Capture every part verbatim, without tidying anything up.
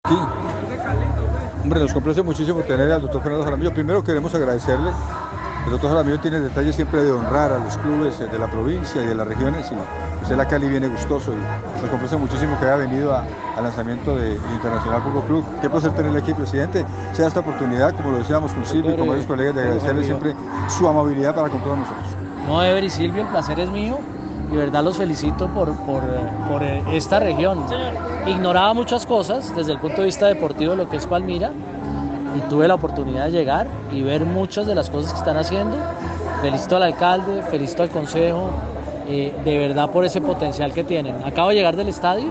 Sí, hombre, nos complace muchísimo tener al doctor Fernando Jaramillo. Primero queremos agradecerle. El doctor Jaramillo tiene el detalle siempre de honrar a los clubes de la provincia y de las regiones, y usted la Cali viene gustoso, y nos complace muchísimo que haya venido a- al lanzamiento del Internacional Fútbol Club. Qué placer tenerle aquí, presidente. Sea esta oportunidad, como lo decíamos con Silvio y con varios colegas, de agradecerle siempre su amabilidad para con todos nosotros. No, Ever y Silvio, el placer es mío. De verdad los felicito por, por, eh, por eh, esta región. Ignoraba muchas cosas desde el punto de vista deportivo de lo que es Palmira, y tuve la oportunidad de llegar y ver muchas de las cosas que están haciendo. Felicito al alcalde, felicito al consejo, eh, de verdad por ese potencial que tienen. Acabo de llegar del estadio,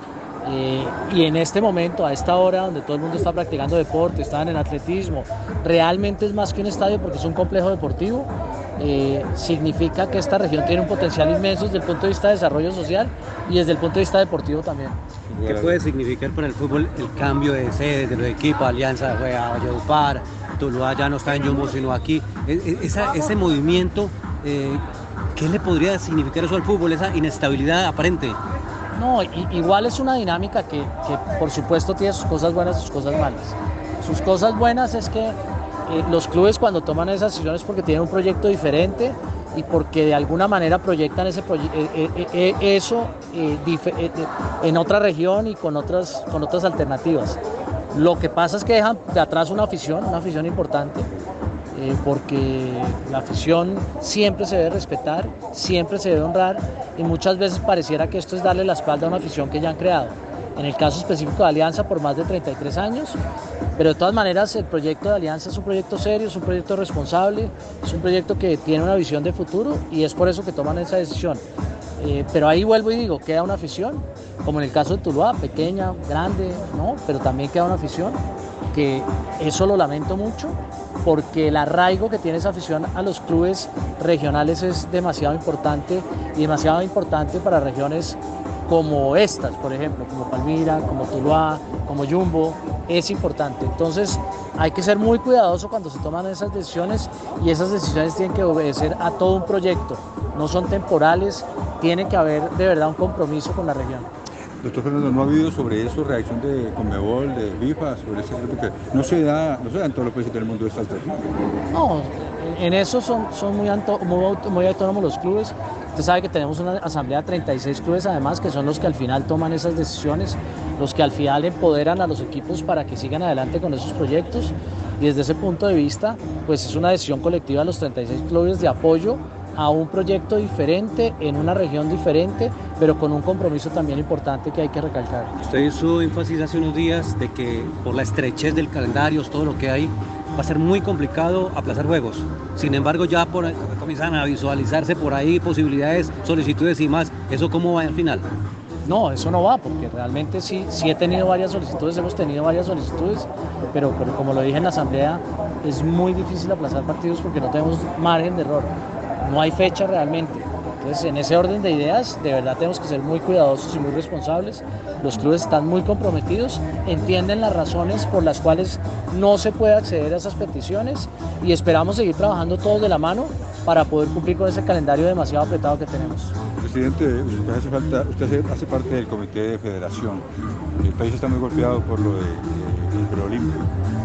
eh, y en este momento, a esta hora donde todo el mundo está practicando deporte, están en atletismo, realmente es más que un estadio porque es un complejo deportivo. Eh, significa que esta región tiene un potencial inmenso desde el punto de vista de desarrollo social y desde el punto de vista deportivo también. ¿Qué puede significar para el fútbol el cambio de sede de los equipos? Alianza fue a Valledupar, Tuluá ya no está en Jumbo sino aquí. E- e- esa- ese movimiento, eh, ¿qué le podría significar eso al fútbol, esa inestabilidad aparente? No, i- igual es una dinámica que, que por supuesto tiene sus cosas buenas y sus cosas malas. Sus cosas buenas es que eh, los clubes cuando toman esas decisiones porque tienen un proyecto diferente y porque de alguna manera proyectan ese proye- eh, eh, eh, eh, eso eh, dife- eh, eh, en otra región y con otras, con otras alternativas. Lo que pasa es que dejan de atrás una afición, una afición importante, eh, porque la afición siempre se debe respetar, siempre se debe honrar, y muchas veces pareciera que esto es darle la espalda a una afición que ya han creado. En el caso específico de Alianza, por más de treinta y tres años, pero de todas maneras el proyecto de Alianza es un proyecto serio, es un proyecto responsable, es un proyecto que tiene una visión de futuro, y es por eso que toman esa decisión. Eh, pero ahí vuelvo y digo, queda una afición, como en el caso de Tuluá, pequeña, grande, ¿no? Pero también queda una afición que eso lo lamento mucho, porque el arraigo que tiene esa afición a los clubes regionales es demasiado importante, y demasiado importante para regiones como estas, por ejemplo, como Palmira, como Tuluá, como Jumbo, es importante. Entonces hay que ser muy cuidadoso cuando se toman esas decisiones, y esas decisiones tienen que obedecer a todo un proyecto, no son temporales, tiene que haber de verdad un compromiso con la región. Doctor Fernando, ¿no ha habido sobre eso reacción de Conmebol, de FIFA, sobre ese tema? Porque no se da, no se da en todos los países del mundo esta alternativa. No, en eso son, son muy, anto- muy, auto- muy autónomos los clubes. Usted sabe que tenemos una asamblea de treinta y seis clubes, además, que son los que al final toman esas decisiones, los que al final empoderan a los equipos para que sigan adelante con esos proyectos. Y desde ese punto de vista, pues es una decisión colectiva de los treinta y seis clubes de apoyo a un proyecto diferente, en una región diferente, pero con un compromiso también importante que hay que recalcar. Usted hizo énfasis hace unos días de que por la estrechez del calendario, todo lo que hay, va a ser muy complicado aplazar juegos. Sin embargo, ya por, comienzan a visualizarse por ahí posibilidades, solicitudes y más. ¿Eso cómo va al final? No, eso no va, porque realmente sí, sí he tenido varias solicitudes, hemos tenido varias solicitudes, pero, pero como lo dije en la asamblea, es muy difícil aplazar partidos porque no tenemos margen de error, no hay fecha realmente. Entonces, en ese orden de ideas, de verdad tenemos que ser muy cuidadosos y muy responsables. Los clubes están muy comprometidos, entienden las razones por las cuales no se puede acceder a esas peticiones, y esperamos seguir trabajando todos de la mano para poder cumplir con ese calendario demasiado apretado que tenemos. Presidente, usted hace, falta, usted hace, hace parte del comité de federación. El país está muy golpeado por lo del de, de, preolímpico,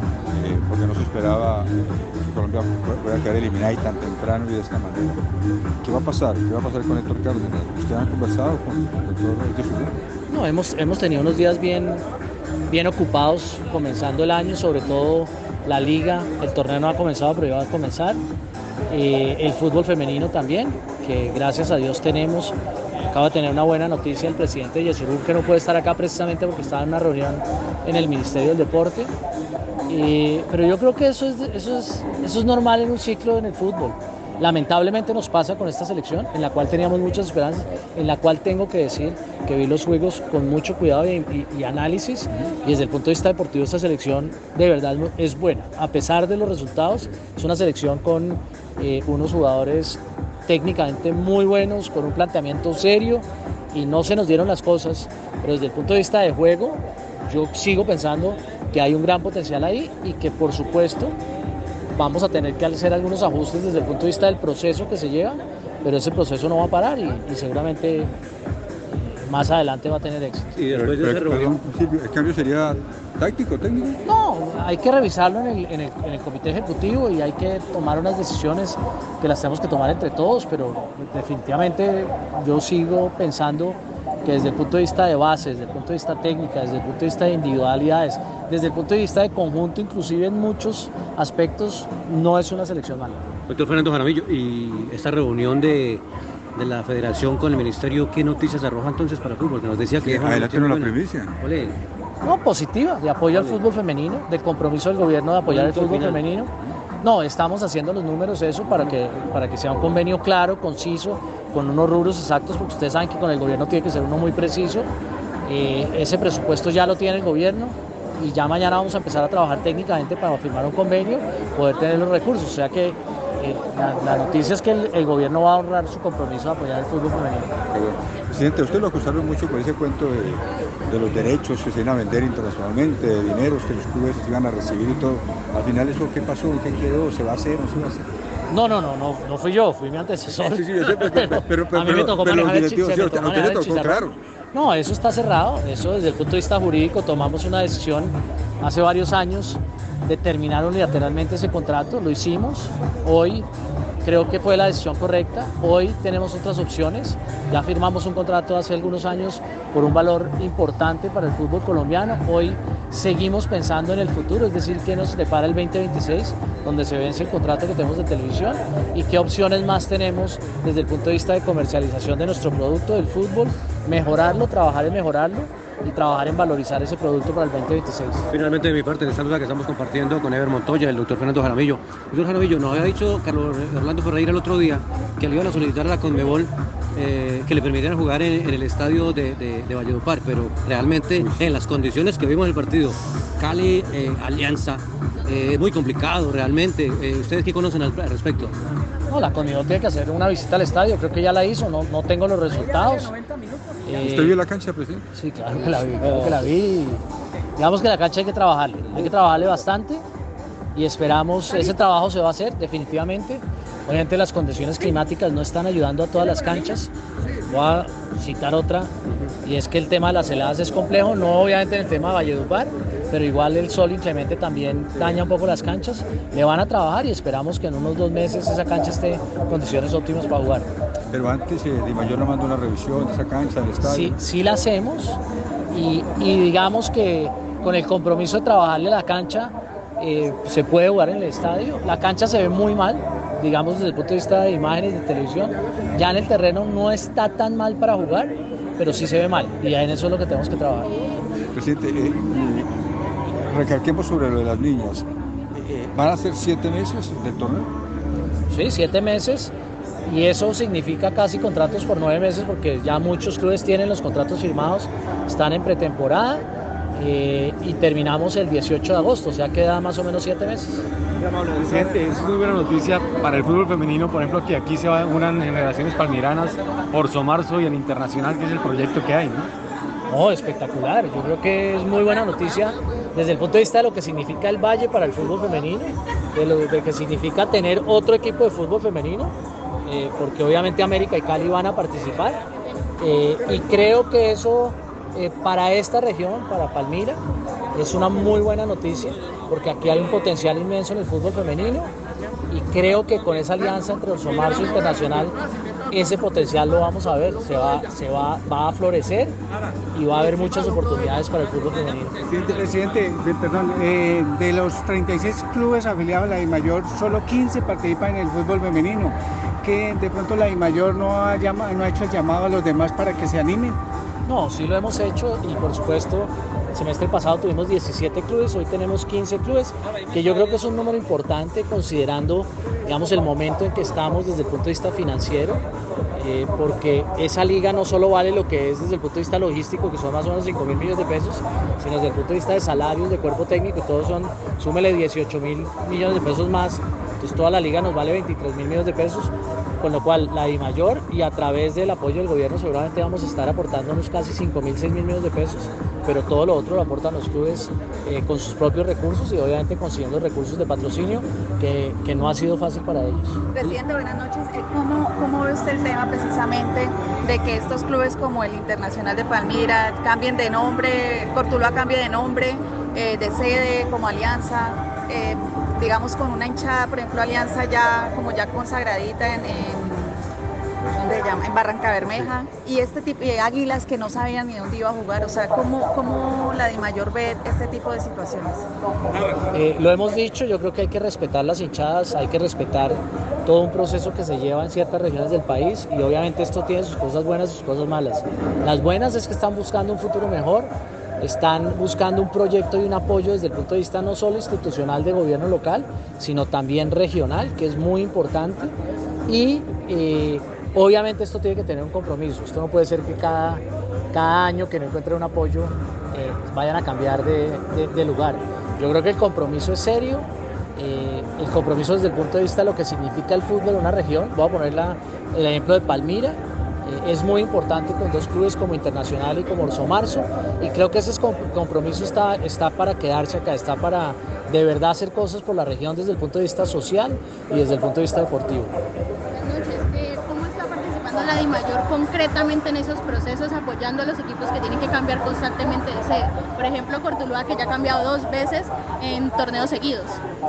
eh, porque no se esperaba eh, que Colombia pueda quedar eliminada y tan temprano y de esta manera. ¿Qué va a pasar? ¿Qué va a pasar con Héctor Cárdenas? ¿Ustedes han conversado con el doctor Jesús? No, hemos, hemos tenido unos días bien, bien ocupados comenzando el año, sobre todo la liga, el torneo no ha comenzado, pero ya va a comenzar. Eh, el fútbol femenino también, que gracias a Dios tenemos. Acabo de tener una buena noticia, el presidente Yesurún, que no puede estar acá precisamente porque estaba en una reunión en el Ministerio del Deporte. Eh, pero yo creo que eso es, eso, es, eso es normal en un ciclo en el fútbol. Lamentablemente nos pasa con esta selección, en la cual teníamos muchas esperanzas, en la cual tengo que decir que vi los juegos con mucho cuidado y, y, y análisis, y desde el punto de vista deportivo esta selección de verdad es buena. A pesar de los resultados, es una selección con eh, unos jugadores técnicamente muy buenos, con un planteamiento serio, y no se nos dieron las cosas, pero desde el punto de vista de juego, yo sigo pensando que hay un gran potencial ahí, y que por supuesto vamos a tener que hacer algunos ajustes desde el punto de vista del proceso que se lleva, pero ese proceso no va a parar, y, y seguramente más adelante va a tener éxito. Y después de esa Pero, reunión, perdón, Silvio, ¿el cambio sería táctico, técnico? No, hay que revisarlo en el, en, el, en el comité ejecutivo y hay que tomar unas decisiones que las tenemos que tomar entre todos, pero definitivamente yo sigo pensando que desde el punto de vista de base, desde el punto de vista técnica, desde el punto de vista de individualidades, desde el punto de vista de conjunto, inclusive en muchos aspectos, no es una selección mala. doctor Fernando Jaramillo, y esta reunión de, de la federación con el ministerio, ¿qué noticias arroja entonces para el fútbol? Que nos decía que... Sí, adelante la primicia. Ole. No, positiva, de apoyo al fútbol femenino, de compromiso del gobierno de apoyar el fútbol femenino. No, estamos haciendo los números eso para que, para que sea un convenio claro, conciso, con unos rubros exactos, porque ustedes saben que con el gobierno tiene que ser uno muy preciso. Eh, ese presupuesto ya lo tiene el gobierno y ya mañana vamos a empezar a trabajar técnicamente para firmar un convenio, poder tener los recursos. O sea que eh, la, la noticia es que el, el gobierno va a honrar su compromiso de apoyar el fútbol femenino. Presidente, usted lo acusaron mucho por ese cuento de, de los derechos que se iban a vender internacionalmente, de dineros que los clubes iban a recibir y todo. Al final, ¿eso qué pasó? ¿Qué quedó? ¿Se va a hacer? ¿No se va a hacer? No, no, no, no, no fui yo, fui mi antecesor. Sí, sí, yo sé, pero, pero, pero, pero, a mí me tocó pero manejar el, directivos, chi- sí, me a tocó usted manejar le el tocó, chicharrón. claro. No, eso está cerrado, eso desde el punto de vista jurídico tomamos una decisión hace varios años de terminar unilateralmente ese contrato, lo hicimos, hoy creo que fue la decisión correcta, hoy tenemos otras opciones, ya firmamos un contrato hace algunos años por un valor importante para el fútbol colombiano, hoy seguimos pensando en el futuro, es decir, qué nos depara el veinte veintiséis, donde se vence el contrato que tenemos de televisión y qué opciones más tenemos desde el punto de vista de comercialización de nuestro producto, del fútbol, mejorarlo, trabajar en mejorarlo y trabajar en valorizar ese producto para el veinte veintiséis. Finalmente, de mi parte, les saluda que estamos compartiendo con Ever Montoya, el doctor Fernando Jaramillo. Doctor Jaramillo, nos había dicho Carlos Orlando Ferreira el otro día que le iban a solicitar a la Conmebol eh, que le permitieran jugar en, en el estadio de, de, de Valledupar, pero realmente en las condiciones que vimos el partido, Cali, eh, Alianza, eh, es muy complicado realmente. Eh, ¿Ustedes qué conocen al, al respecto? No, la Conmebol tiene que hacer una visita al estadio, creo que ya la hizo, no, no tengo los resultados. Eh, ¿Usted vio la cancha, presidente? Sí, claro que la vi, claro que la vi. Digamos que la cancha hay que trabajarle, hay que trabajarle bastante y esperamos, ese trabajo se va a hacer definitivamente. Obviamente las condiciones climáticas no están ayudando a todas las canchas. Voy a citar otra, y es que el tema de las heladas es complejo, no obviamente en el tema de Valledupar, pero igual el sol inclemente también daña un poco las canchas. Le van a trabajar y esperamos que en unos dos meses esa cancha esté en condiciones óptimas para jugar. Pero antes eh, Di Mayor nos mandó una revisión de esa cancha, del estadio. Sí, sí la hacemos y, y digamos que con el compromiso de trabajarle la cancha eh, se puede jugar en el estadio. La cancha se ve muy mal, digamos desde el punto de vista de imágenes de televisión. Ya en el terreno no está tan mal para jugar, pero sí se ve mal y en eso es lo que tenemos que trabajar. Presidente, eh, eh, recalquemos sobre lo de las niñas. Eh, ¿Van a ser siete meses del torneo? Sí, siete meses. Y eso significa casi contratos por nueve meses porque ya muchos clubes tienen los contratos firmados, están en pretemporada eh, y terminamos el dieciocho de agosto, o sea queda más o menos siete meses. Presidente, es muy buena noticia para el fútbol femenino, por ejemplo, que aquí se unan generaciones palmiranas, Orso Marzo y el Internacional, que es el proyecto que hay, ¿no? No, espectacular, yo creo que es muy buena noticia desde el punto de vista de lo que significa el Valle para el fútbol femenino, de lo de que significa tener otro equipo de fútbol femenino. Eh, porque obviamente América y Cali van a participar eh, y creo que eso eh, para esta región, para Palmira, es una muy buena noticia porque aquí hay un potencial inmenso en el fútbol femenino y creo que con esa alianza entre Orso Marzo Internacional ese potencial lo vamos a ver, se va, se va, va a florecer y va a haber muchas oportunidades para el fútbol femenino. Presidente, presidente de, perdón, eh, de los treinta y seis clubes afiliados a la DIMAYOR, solo quince participan en el fútbol femenino. Que de pronto la DIMAYOR no ha, llama, no ha hecho el llamado a los demás para que se animen. No, sí lo hemos hecho y por supuesto el semestre pasado tuvimos diecisiete clubes, hoy tenemos quince clubes, que yo creo que es un número importante considerando, digamos, el momento en que estamos desde el punto de vista financiero, eh, porque esa liga no solo vale lo que es desde el punto de vista logístico, que son más o menos cinco mil millones de pesos, sino desde el punto de vista de salarios, de cuerpo técnico, y todos son, súmele dieciocho mil millones de pesos más, entonces toda la liga nos vale veintitrés mil millones de pesos. con lo cual la DIMAYOR y a través del apoyo del gobierno seguramente vamos a estar aportando unos casi cinco mil, seis mil millones de pesos, pero todo lo otro lo aportan los clubes eh, con sus propios recursos y obviamente consiguiendo recursos de patrocinio que, que no ha sido fácil para ellos. Presidente, buenas noches. ¿Cómo, cómo ve usted el tema precisamente de que estos clubes como el Internacional de Palmira cambien de nombre, Cortuluá cambie de nombre, eh, de sede, como Alianza, eh, digamos con una hinchada, por ejemplo Alianza ya como ya consagradita en, en, ¿dónde se llama? En Barranca Bermeja, y este tipo de Águilas que no sabían ni dónde iba a jugar? O sea, ¿cómo, cómo la DIMAYOR ve este tipo de situaciones? Eh, lo hemos dicho, yo creo que hay que respetar las hinchadas, hay que respetar todo un proceso que se lleva en ciertas regiones del país y obviamente esto tiene sus cosas buenas y sus cosas malas. Las buenas es que están buscando un futuro mejor, están buscando un proyecto y un apoyo desde el punto de vista no solo institucional de gobierno local, sino también regional, que es muy importante, y eh, obviamente esto tiene que tener un compromiso. Esto no puede ser que cada, cada año que no encuentren un apoyo eh, vayan a cambiar de, de, de lugar. Yo creo que el compromiso es serio, eh, el compromiso desde el punto de vista de lo que significa el fútbol en una región. Voy a poner la, el ejemplo de Palmira. Es muy importante con dos clubes como Internacional y como Orso Marzo, y creo que ese compromiso está, está para quedarse acá, está para de verdad hacer cosas por la región desde el punto de vista social y desde el punto de vista deportivo. Buenas noches. Eh, ¿Cómo está participando la DIMAYOR concretamente en esos procesos, apoyando a los equipos que tienen que cambiar constantemente de sede? Por ejemplo, Cortuluá, que ya ha cambiado dos veces en torneos seguidos.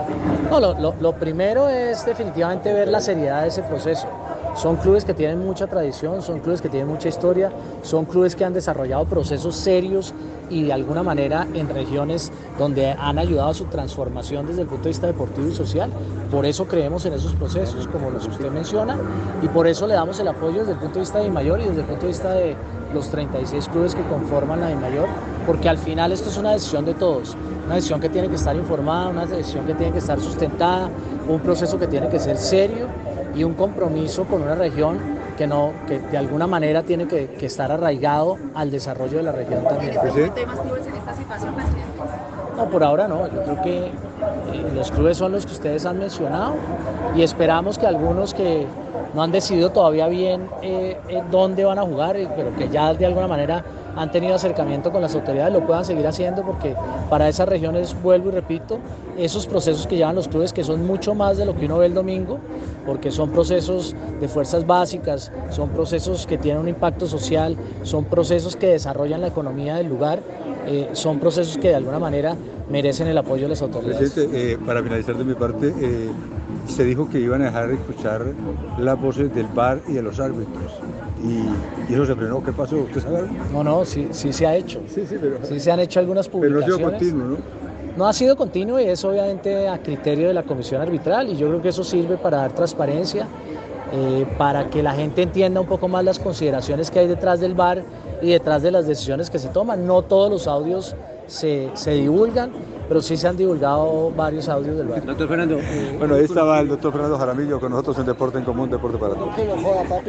No, lo, lo, lo primero es definitivamente ver la seriedad de ese proceso. Son clubes que tienen mucha tradición, son clubes que tienen mucha historia, son clubes que han desarrollado procesos serios y de alguna manera en regiones donde han ayudado a su transformación desde el punto de vista deportivo y social. Por eso creemos en esos procesos, como los que usted menciona, y por eso le damos el apoyo desde el punto de vista de DIMAYOR y desde el punto de vista de los treinta y seis clubes que conforman la DIMAYOR, porque al final esto es una decisión de todos, una decisión que tiene que estar informada, una decisión que tiene que estar sustentada, un proceso que tiene que ser serio y un compromiso con una región que, no, que de alguna manera tiene que, que estar arraigado al desarrollo de la región también. ¿Hay más clubes en esta situación, presidente? No, por ahora no. Yo creo que eh, los clubes son los que ustedes han mencionado y esperamos que algunos que no han decidido todavía bien eh, eh, dónde van a jugar, eh, pero que ya de alguna manera han tenido acercamiento con las autoridades, lo puedan seguir haciendo, porque para esas regiones, vuelvo y repito, esos procesos que llevan los clubes, que son mucho más de lo que uno ve el domingo, porque son procesos de fuerzas básicas, son procesos que tienen un impacto social, son procesos que desarrollan la economía del lugar, eh, son procesos que de alguna manera merecen el apoyo de las autoridades. Presidente, eh, para finalizar de mi parte, eh, se dijo que iban a dejar de escuchar las voces del V A R y de los árbitros. Y, y eso se frenó. ¿Qué pasó? ¿Usted sabe algo? No, no, sí, sí se ha hecho. Sí, sí, pero... Sí se han hecho algunas publicaciones. Pero no ha sido continuo, ¿no? No ha sido continuo y es obviamente a criterio de la comisión arbitral, y yo creo que eso sirve para dar transparencia, eh, para que la gente entienda un poco más las consideraciones que hay detrás del V A R y detrás de las decisiones que se toman. No todos los audios se, se divulgan, pero sí se han divulgado varios audios del V A R. Doctor Fernando. Eh, Bueno, ahí estaba el doctor Fernando Jaramillo con nosotros en Deporte en Común, Deporte para Todos.